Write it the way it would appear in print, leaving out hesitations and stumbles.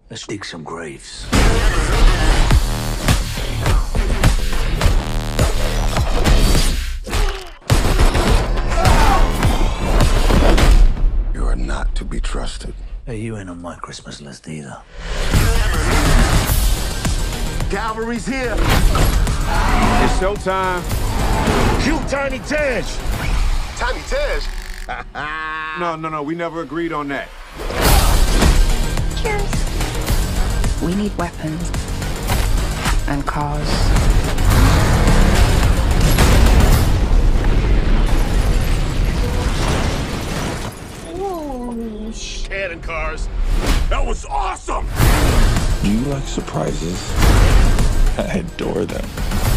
Let's dig some graves. You are not to be trusted. Hey, you ain't on my Christmas list either. Cavalry's here. It's showtime. Shoot Tiny Tej. Tiny Tej? No, we never agreed on that. Cheers. We need weapons and cars. Holy shit. And cars. That was awesome! Do you like surprises? I adore them.